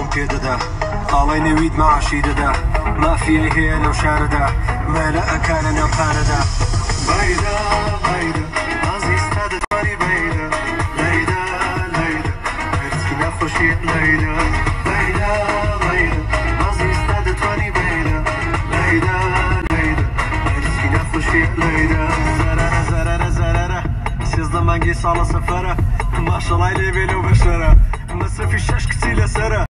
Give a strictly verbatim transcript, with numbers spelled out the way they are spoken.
پێدەدا ئاڵای نەوید مەعاشی دەدا مافیای هەیە لەو شارەدا مەلە ئەکارە ناو پارەدا بەیدا بەیدا ئازیستا دەتوانی بەیدا لەیدا لەیدا هەرچی نەخۆشیت لەیدا بەیدا بەیدا ئازیستا دەتوانی بەیدا لەیدا لەیدا هەرچی نەخۆشیت لەیدا زەرەرە زەرەرە زەرەرە سێزدە مانگی ساڵە سەفەرە ماشەڵای لێبێ لەو بەشەرە مەسەفی شەش کچی لەسەرە